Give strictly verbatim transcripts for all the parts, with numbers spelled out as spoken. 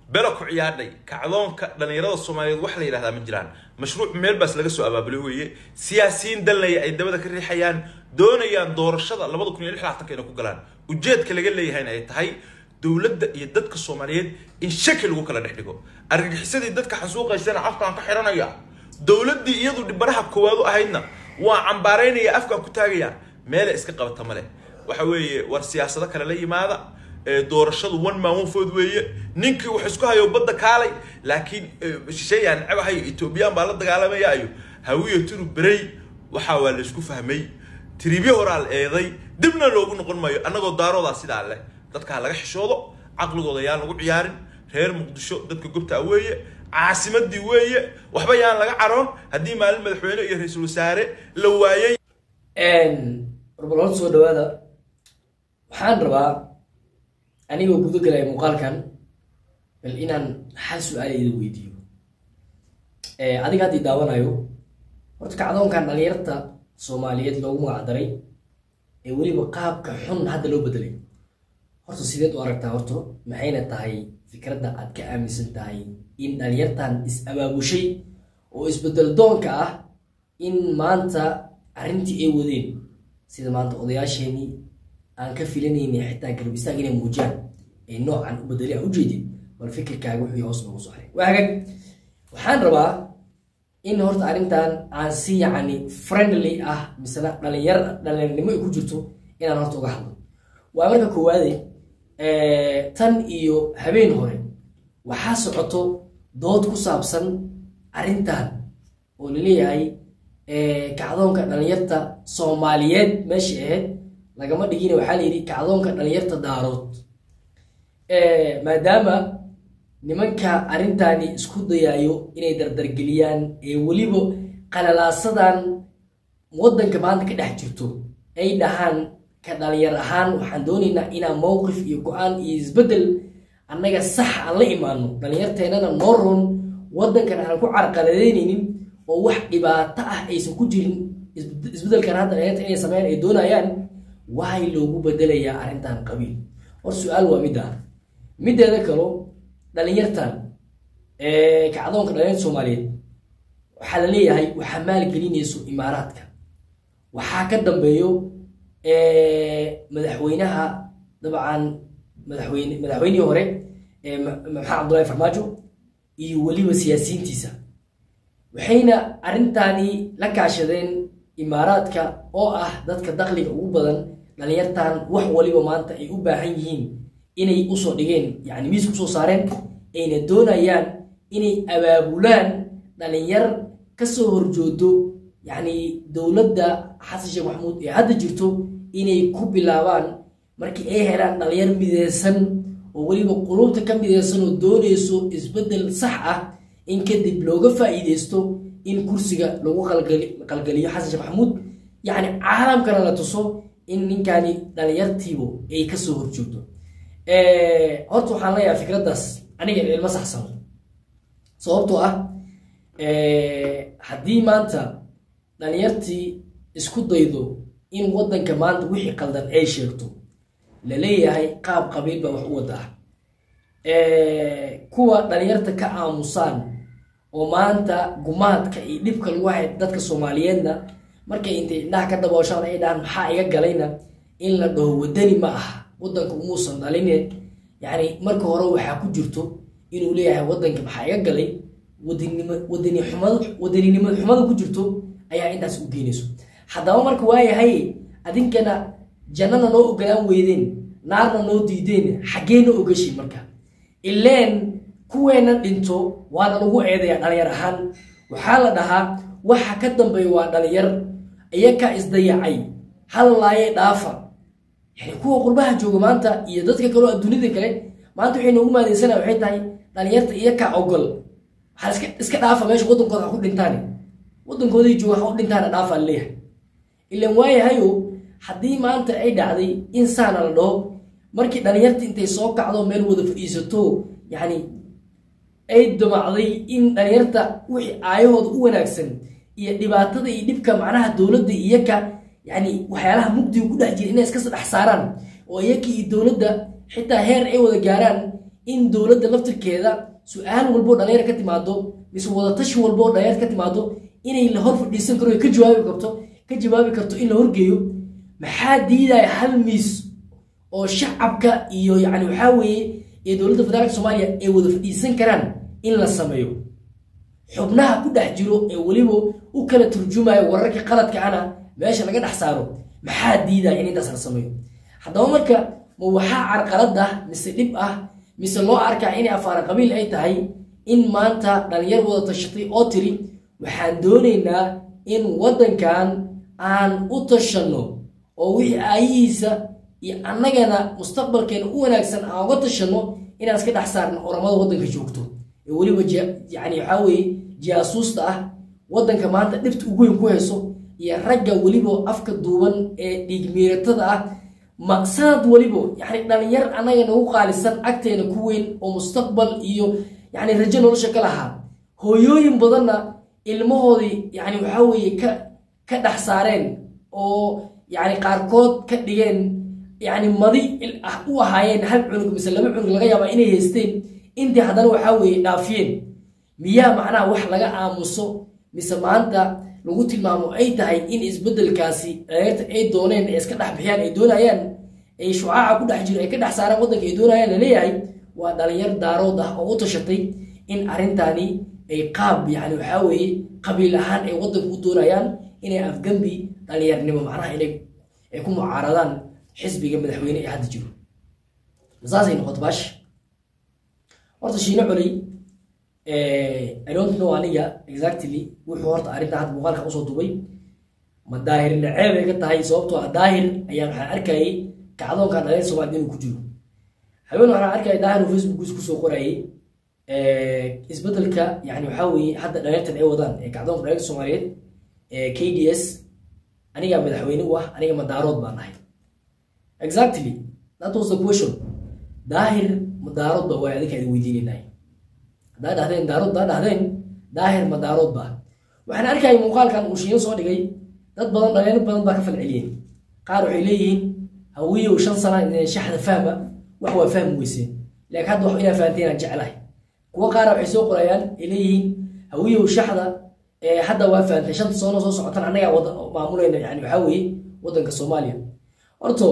بلوك عيادي كعلون كدنيرة الصومالية وحلا إلى هذا من جيران مشروع ميل بس لقى أبا بلوية سياسيين دلنا أي دولة كري حيان دون يان دور الشطر لبضوا كن يلحق حتى كأنه كقلان وجد كلا قال لي هنا هاي دولة يدتك الصوماليين إن شكل وكلا نحدقه أرجع حسد يدتك حسوق يسنا عفوا عن كحيرنا يا دولة دي يضو دبرها كوادو أهينا وعن بارين يا أفكار كتاجيا ميل إسقى قبض تمله وحوي والسياسة كلا لي ماذا دور الشطر وان ما هو فودوية نينك وحسكها يوبدأ كالي لكن شيء يعني عبها إثيوبيا بالد قال ما يأيو هوية ترو بري وحاول يسكو فهمي تريبيه ورال إيضاي دبنا لوجو نقول ما أنا قد دارو ذا سيد عليه dadka laga xishoodo aqligooda yaan lagu ciyaarin reer muqdisho dadka gubta weeye caasimadii weeye waxba yaan laga caroon hadii maalin madaxweyne iyo ra'iisul wasaare la waayay een rubalood soo dhawaada waxaan rabaa anigoo gudo galay muuqaalkan bal inaan hal su'aal idin weydiiyo ee adiga hadii daawanayo horta kacdoonkan dhalinyarta Soomaaliyeed loogu magac daray ee waliba qaabka xun hadda loo bedelay horta sideed u aragtaa horta maxayna tahay fikradda aad ka aaminsan tahay in dhalinyartan is abaabushay oo isbedel doonka ah in maanta arrintii ay wadeen sida maanta odayaasheeni aan ka filanaynin xitaa garbistaag inay muujiyaan ee noocan u bedelay u jeedin bal fikirkaaga wuxuu hoos ugu soo xaray waagan waxaan rabaa in horta arrintan aan si yacni friendly ah misna dhalinyar dhalinyarnimo ay ku jirto inaan horta uga hadlo waa marka koowaade tan iyo habeen hore waxaa socoto dood ku saabsan arrintan oo la leeyahay kacdoonka dhalinyarta Soomaaliyeed meesha ahayd lagama dhigin waxaa la yiri kacdoonka dhalinyarta daarood ee maadaama nimanka arrintani isku dayayo inay dardargeliyaan ee waliba qalalaasadan wadanka maanta ka dhex jirto ay dhahaan كدالير أهان وحندونينا إنا موقف يقان يزبدل أنك صح على إيمانه دالير تينا نورون ودن كان هنكو عرقلين ووح إباطة أي سكوجين يزبدل كان هذا دالير تينا سمعين إدونا يان واي لوجو بدل يا أرنتان قبيل والسؤال هو مدة مدة ذكروا دالير تان إيه كعضون كدالير سوماليين وحلالية هاي وحمال قلين يسو إماراتك وحاكدن بيو مدحوينها طبعا مدحوين مدحويني هوري محمد عبد الله فرماجو يولي وسياسيين تيسا وحين أرنتاني لك عشرين إماراتك أو أه ذاتك دخلي أوباً لأن يرتان وحولي ومانتا يوبا حينيين إني أصو ديجين يعني ميس أصو صارين إن دونا يان إني أبابولان لأن ير كسور جودو يعني دولة دا حسن الشيخ محمود هذا جرتو إني كوبي لابان مركي إيه هران دلير ميدسن وولي بقلوب تكم ميدسن ودوريسو إسبدل صحة إن كده بلوغة فايدستو إن كرسيجا لوغو قلقلي حسن الشيخ محمود يعني عالم كان لا تصو إن كان دلير تيبو أي كسور جودو إيه هرتو حاليا فكرة داس أنا جاي المسح صار صوبتو أه إيه حدي ما أنت dhalinyartii isku daydo in wadanka maanta wixii qaldan ay sheegto la leeyahay qaab qabiil ba wax u wada ee kuwa dhalinyarta ka aamusan oo maanta gumaadka iyo dhibka lagu hay dadka Soomaaliyeedna markay intay indhaha ka dabooshaan ay dhaan maxaa iga galayna in la dhaho wadani ma aha wadanka umuusan dhalineen yani marka hore waxa ku jirto inuu leeyahay wadanka maxaa iga galay wadanimo wadani xumad wadaninimo xumad ku jirto ayaa intaas u geynayso haddaba marka waayahay adinkana jannada noo ogolaan weydeen naarna noo diideen xageena ogashin marka ileen kuweena dhinto waana lagu eedeeyaa dhalinyar ahaan waxaa la dhahaa waxa ka dambeeya waa dhalinyar iyaka isdayacay hal laaye dhaafa yani kuwa qurbaha jooga maanta iyo dadka kale adduunyada kale maanta waxay noogu maadaysanaa waxay tahay dhalinyarta iyaka ogol hal iska iska dhaafa meesha wadankooda ku dhintaan waddankoodii jooga waxa u dhintaana dhaafa leeyahay ilaan waayahayo haddii maanta ay dhacday insaan la dhaho markii dhalinyarta intay soo kacdo meel wada fadhiisato yani ay damacday in dhalinyarta wixii aayahooda u wanaagsan iyo dhibaatada iyo dhibka macnaha dawladda iyaka yani waxyaalaha mugdiga ku dhex jira inay iska saddex saaraan oo iyaka iyo dawladda xitaa heer ay wada gaaraan in dowladda laftirkeeda su-aal walbo dhalinyar ka timaado mise wadatashi walbo dhalinyar ka timaado inay la hor fadhiisan karo ka jawaabi karto ka jawaabi karto in la horgeeyo maxaa diidaya hal miis oo shacabka iyo yani waxa weeye ee dowladda federaalka Soomaaliya ay wada fadhiisan karaan in la sameeyo xubnaha ku dhex jiro ee waliba u kala turjumayo wararka qaladka ana meesha laga dhex saaro maxaa diidaya in intaas la sameeyo haddaba marka ma waxa carqalad ah mise dhib ah mise loo arkaa in afaar qabiil ay tahay in maanta dhalinyar wada tashatay oo tiri waxaan doonaynaa in wadankan aan u tashano oo wixii aayihiisa iyo annagana mustaqbalkeena u wanaagsan aan uga tashano inaan iska dhex saarno oramada wadanka joogto ee waliba yani waxa weeye jaasuusta ah wadanka maanta dhibta ugu weyn ku hayso iyo ragga waliba afka duuban ee dhiigmeeratada ah maqsad waliba yani dhalinyar annaga nagu qaalisan agteena ku weyn oo mustaqbal iyo yani rajo nolosha ka lahaa hooyooyin badanna ilmahoodii yani waxa weeye ka ka dhex saareen oo yani qaarkood ka dhigeen يعني ماضي هو هاين هل عنق مثل لما عنق لقى يابا إني يستين إنتي هذا هو حاوي نافين مياه معناه وح لقى عاموسو مثل ما أنت لو قلت المامو أي تهاي إن إزبدل كاسي أيت أي دونين إسكت أحبيان أي دون أيان أي شعاع كده حجر أي كده حسارة ودك أي دون أيان ليه أي ودلير دارو ده أو تشطي إن أرنتاني أي قاب يعني وحاوي قبيلهان أي ودك ودون أيان إني أفجنبي دلير نما معناه إنك يكون معارضان حزبي قبل حويني أحد جرو مزازي نقط باش ورد شيء نعلي I don't know أنيا exactly وحورت أريد أحد مغالك أوصل دبي ما داهر النعيب يقطع هاي صوبته داهر أيام حركة كعضو كان عليه سواء دين كجرو حيوان أنا حركة داهر وفيسبوك جزء كسو قرأي إثبت لك يعني وحاوي حتى دايرة الأيوضان كعضو كان عليه سوماليات K D S أنيا قبل حويني وح أنيا ما دارود بانهاي exactly that was the question daahir madaarod ba way adika ay weydiinayay hadaa dhahdeen daarod daa dhahdeen daahir madaarod ba waxaan arkay muuqaalkan uu shiin soo dhigay dad badan dhalinyaro badan baa ka falceliyeen qaar waxay leeyihiin hawiyo shan sano in shaxda fahma wax waa fahmi weyseen laakiin hadda wax ina fahanteen aan jeclahay kuwa qaar waxay soo qorayaan leeyihiin hawiyo shaxda ee hadda waa fahanteen shan sano soo socotan anaga wada maamulayna yani waxa weeye wadanka Soomaaliya horto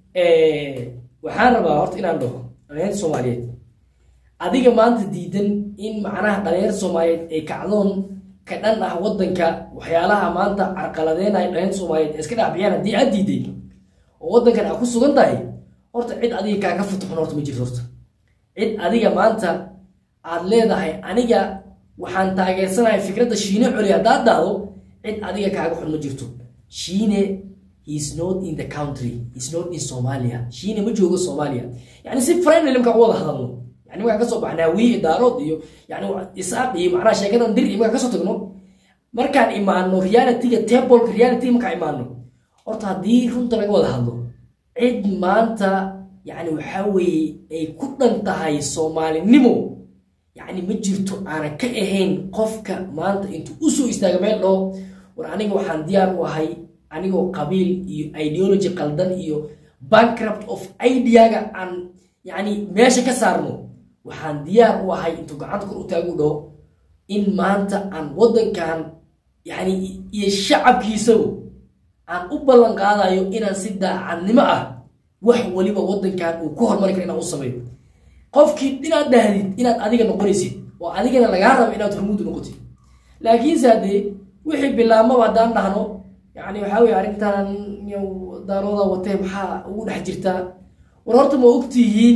waxaan rabaa horta inaan dhaho dhalinyarada Soomaaliyeed adiga maanta diidan in macnaha dhalinyarada Soomaaliyeed ay kacdoon ka dhan ah wadanka waxyaalaha maanta carqaladeynaya dhalinyarada Soomaaliyeed iska dhaabiyaan hadii aad diiday oo wadankan aad ku sugan tahay horta cid adiga kaaga futuxan horta ma jirto horta cid adiga maanta aad leedahay aniga waxaan taageersanahay fikradda Shiine Culi hadaad dhahdo cid adiga kaaga xun ma jirto Shiine he's not in the country he's not in Somalia Shiine ma joogo Somalia yani si friendly limka wada hadalno yani waxa ka soo baxnaa wii daarood iyo yani isaaq iyo macna sheekadan dir iyo ka soo tagno markaan imaano reality-ga table reality marka imaano horta hadii runta laga wada hadlo cid maanta yani waxa weeye ay ku dhan tahay Soomaalinimo yani ma jirto aan ka ahayn qofka maanta intuu u soo istaaga meel dhow war aniga waxaan diyaar u ahay anigoo qabiil iyo ideology qaldan iyo bankrupt of idea-ga aan yani meesha ka saarno waxaan diyaar u ahay intuu gacanta kor u taagu dhaw in maanta aan wadankan yani iyo shacabkiisa aan u ballan qaadayo inaan si daacadnimo ah wax waliba wadankan uu ku horumari karo inaan u sameeyo qofkii inaad dhahdid inaad adiga noqonaysid oo adigana laga rabo inaad hormuud noqotid laakiin saade wixii bilaabma hadaan dhahno يعني وحاوي أرنتان يو دارودا وتهم حا ودح جرتا ورهرت ما أكتيين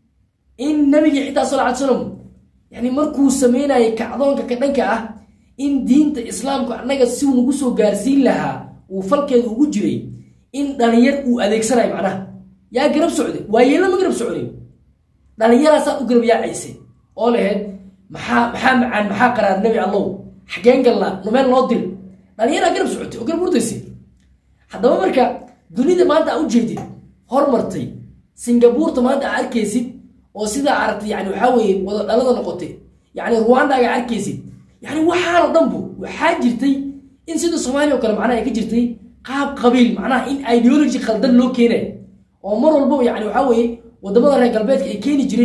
إن نبي حتى صلى الله عليه وسلم يعني مركو سمينا يكعضون ككدنك أه إن دين الإسلام كأنك سو نقصو جارسين لها وفلك وجري إن دنير وأديك سراي معناه يا قرب سعودي ويلا ما قرب سعودي دنير أصلا أقرب يا عيسى أوله محا محا عن محا قرار النبي الله حقين قال الله نمان نودل دنير أقرب سعودي أقرب برديسي حتى ما مركا دنيا ما أنت أوجدي هرمرتي سنغافورة ما أنت عاركيسي وسيدا عرفت يعني وحاوي ولا لا نقطة يعني رواندا عاركيسي يعني وحال ضمبو وحاجرتي إن سيدا الصومالي وكلام معناه يكجرتي قاب قبيل معناه إن أيديولوجي خلدن لو كينه ومر البو يعني وحاوي ودمنا رجال بيت كيني جرين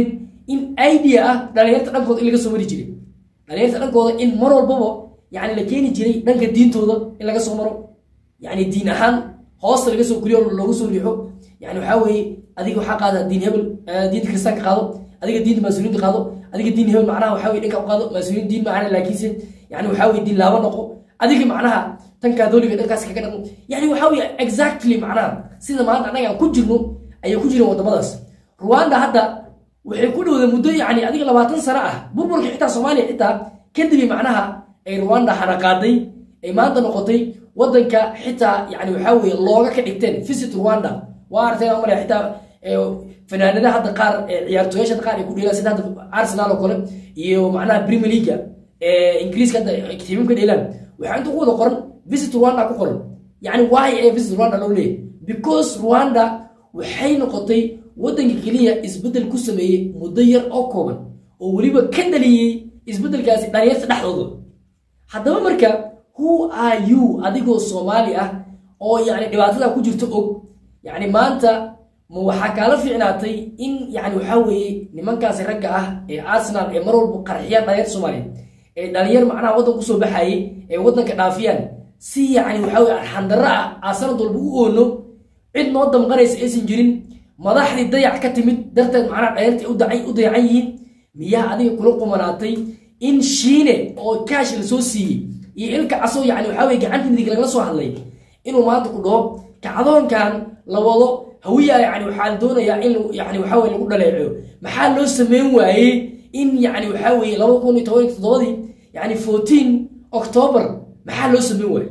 in idea ah dhalinyarta dhankooda in laga soo mari jiray dhalinyarta dhankooda in mar walbaba yani la keeni jiray dhanka diintooda in laga soo maro yani diin ahaan hoosta laga soo guriyo loogu soo riixo yani waxaa weeye adiga waxaa qaada diin hebel diinta kristaanka qaado adiga diinta mas-uuliyiinta qaado adiga diin hebel macnaha waxaa weye dhanka u qaado mas-uuliyiin diin macana laakiinse yani waxaa weye diin laaba noqo adiga macnaha tan kaadoliga dhankaas kaga dhaqmo yani waxaa weye exactly macnaha sida maanta annaga aan ku jirno ayay ku jireen wadamadaas Rwanda hadda waxay ku dhowday muddo yani adiga labaatan sano ah burburka xitaa Soomaaliya xitaa kadib macnaha ay Rwanda xaraqaaday ay maanta noqotay wadanka xitaa yani waxaa weye looga ka dhigteen visit Rwanda waa artay amar xitaa fanaanada hadda qaar ciyaartooyasha qaar ay ku dheelaan sida Arsenal oo kale iyo macnaha Premier League ee Ingiriiska hadda tiimka dheelaan waxa inta ku wada qoran visit Rwanda ku qoran yani why ay visit Rwanda loo leeyahay because Rwanda waxay noqotay wadanka kaliya isbedel ku sameeyay muddo yar oo kooban oo waliba ka dhaliyay isbedelkaasi dhalinyarta dhexdooda haddaba marka who are you adigoo Soomaali ah oo yani dhibaatada ku jirto og yani maanta ma waxa kala fiicnaatay in yani waxa weeye nimankaas ragga ah ee Arsenal ee mar walba qarxiya dhalinyarta Soomaali ee dhalinyar macnaha wadanka soo baxay ee wadanka dhaafiyaan si yani waxa weeye xandara Arsenal dalbu u oono cid noo damqanaysa aysan jirin madaxdii dayac ka timid darteed macnaha dhalinyarta u dacay u dayacan yihiin miyaa adiga kula qumanaatay in shiine oo kaash la soo siiyay iyo ilka caso yani waxa weeye gacanta midig laga soo hadlay inuu maanta ku dhaho kacdoonkan la wado hawiya yani waxa la doonayaa in yani waxa weeye lagu dhaleeco maxaa loo sameyn waayay in yani waxa weeye laba kun iyo toban iyo toddoba yani fourteen October maxaa loo sameyn waayay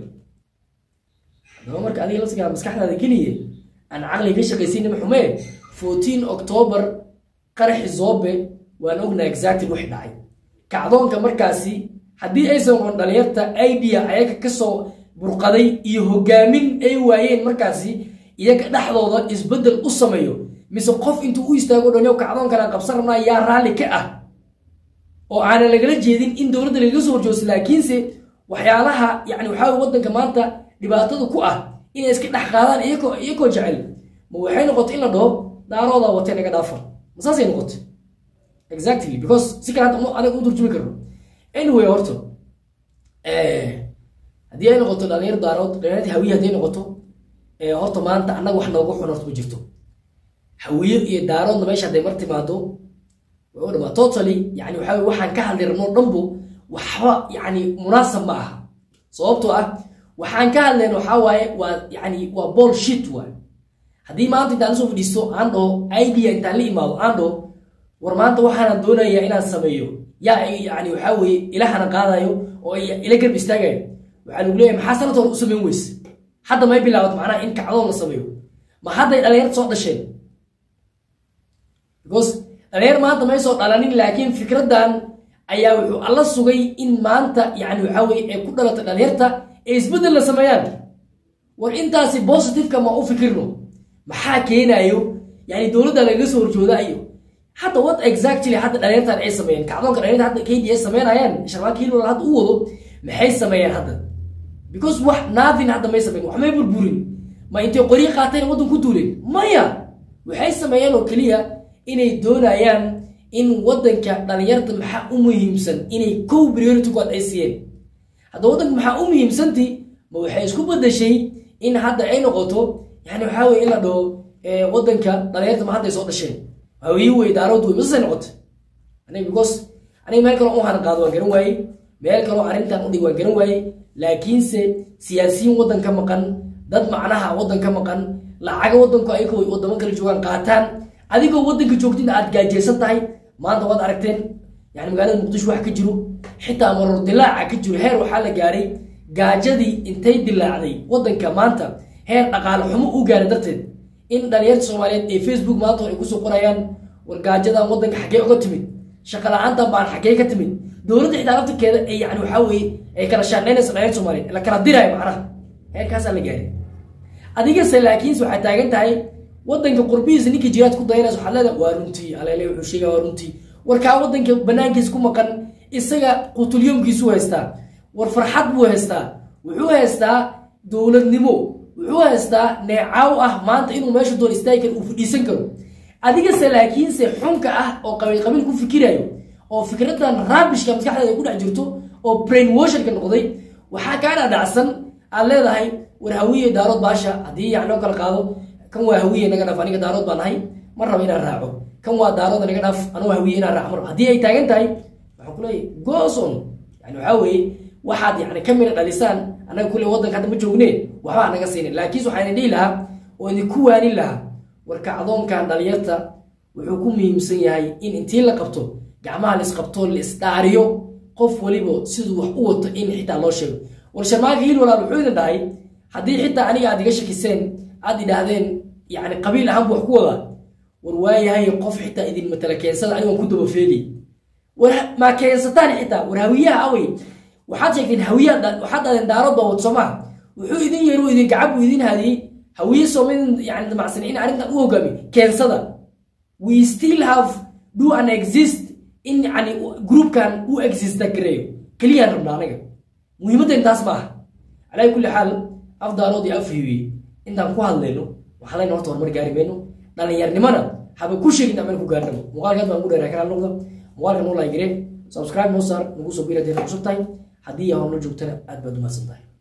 hadaba marka adiga la sagaa maskaxdaada kaliye aan aqli ka shaqaysiin ma xumee fourteen October qarax Zobe waan ognahay exactly wixii dhacay kacdoonka markaasi haddii aysan qoon dhalinyarta idea ayaga ka soo burqaday iyo hogaamin ay waayeen markaasi iyaga dhaxdooda isbedel u sameeyo mise qof intuu u istaago dhanyo kacdoonkana qabsan rabnaa yaa raali ka ah oo aan lagala jeedin in dawladda laga soo horjoosto laakiinse waxyaalaha yani waxa wadanka maanta dhibaatada ku ah inay iska dhax qaadaan iyagoo iyagoo jecel ma waxay noqotay in la dhaho daarooda watay naga dhaafo masaasay noqotay exactly because si kale hadda anaga u durjumi karno anyway horto eh haddii ay noqoto dhalinyar daarood dhalinyartii hawiye haddii noqoto ee horta maanta annaga wax noogu xun horta ma jirto hawiye iyo daaroodna meesha hadday mar timaado waa dhama totally yani waxa waxaan ka hadli rabno dhanbo waxba yani munaasab ma aha sababtoo ah waxaan ka hadlayno waxa waaye waa yani waa bullshit waa haddii maanta intaan soo fadhiisto aan dhaho idea intaan la imaado aan dhaho war maanta waxaan doonayaa inaan sameeyo yaa yani waxa weeye ilahana qaadayo oo ila garb istaagayo waxa lagu leeyahay maxaa sanad hore u sameyn weyse hadda may bilaawad macnaha in kacdoon la sameeyo ma hadday dhalinyarta soo dhasheen because dhalinyar maanta may soo dhalanin laakiin fikradan ayaa wuxuu alla sugay in maanta yani waxa weeye ay ku dhalato dhalinyarta ee isbedel la sameeyaan war intaasi positive-ka ma u fikirno maxaa keenayo yani dawladda laga soo horjoodayo hadda what exactly hadda dhalinyartan ay sameeyeen kacdoonka dhalinyarta hadda K D A sameeyaan sharwaakii loo hadda u wado maxay sameeyeen hadda because wax nothing hadda may sameeyeen wax may burburin ma intay qori qaateen wadan ku duulay maya waxay sameeyeen oo kaliya inay doonayaan in wadanka dhalinyarta maxaa u muhiimsan inay kow priority ku adeysiyeen hadda wadanka maxaa u muhiimsantii ma waxay isku bedeshay in hadda ay noqoto yani waxa weeye in la dhaho wadanka dhalinyarta ma hadda soo dhasheen hawiye way daarood way masay noqotay aniga because aniga meel kale oo aan qaado waan garan waayay meel kale oo arintan u dhig waan garan waayay laakiinse siyaasiyiin wadanka maqan dad macnaha wadanka maqan lacaga wadanku ay ku wadamo kale joogan qaataan adigoo wadanka joogtid aad gaajeysan tahay maanta wad aragteen yani magaalada Muqdisho wax ka jiro xitaa marar dilaaca ka jiro heer waxa la gaaray gaajadii intay dilaacday wadanka maanta heer dhaqaale xumo u gaaray darteed in dhalinyarta Soomaaliyeed ee Facebook maanta ay ku soo qorayaan war gaajada wadanka xagee uga timid shaqo la'aanta baan xagee ka timid dawladda xitaa lafteeda ay yani waxa weeye ay kala shaqeynayso dhalinyarta Soomaaliyeed la kala diray macnaha heerkaas la gaaray adiga se laakiin waxa taagan tahay wadanka qurbihiisa ninkii jihaad ku dayanayso xalada waa runtii aleele wuxuu sheegay waa runtii warka wadanka banaankiisa ku maqan isaga qutulyoomkiisu haystaa war farxad buu haystaa wuxuu haystaa dawladnimo wuxuu haystaa neecaw ah maanta inuu meesha doon istaagi karo uu fadhiisan karo adiga salaakiin se xunka ah oo qabiil qabiil ku fikirayo oo fikradan raabishka maskaxda ku dhac jirto oo brainwash ka noqday waxa kaana dhacsan aan leedahay war hawiye daarood baasha hadii yaano kala qaado kan waa hawiye naga dhaf aniga daarood baan ahay mar raba inaan raaco kan waa daarood naga dhaf aniga waa hawiye inaan raaco hadii ay taagan tahay waxa ku leeyahay gooson yani waxa weeye waxaad yani kamira dhalisaan anaga kulli wadanka hadda ma joogneen waxa anaga siinay laakiin waxaan dhihi lahaa oo idin ku waani lahaa warka adoonkan dhalinyarta wuxuu ku muhiimsan yahay in intii la qabto gacmaha la isqabto la isdaariyo qof waliba sidoo wax u wato in xitaa loo sheego war sharmaaka hiil walaal wuxuu idin dhahay haddii xitaa aniga aad iga shakiseen aad idhaahdeen yani qabiil ahaan wax ku wada war waayahay qof xitaa idin matala keensada aniga ku daba feeli war ma keensataan xitaa war hawiyaha awey waxaad sheegteen hawiyaha waxaad dhahdeen daarood baa wadsoomaa wuxuu idin yeero idin gacab idin haadiyey hawiye soomin yani damacsan in arrintan u hogaami keensada we still have do and exist in yani group kan u exist gareeyo kaliya rabna anaga muhiimadda intaas ma aha على كل حال أفضل رضي أفهمي إنت أكو هالليلو وحلاين وقت ورمر جاري منه لأن يرنمنا حابب كل شيء نعمله كجارنا مقال كذا بنقول ركنا النقطة مقال كنقول لايك سبسكرايب مصر نقول سبيرة دي نقص تايم هدية هم نجوم تنا أدبدو ما سنتاي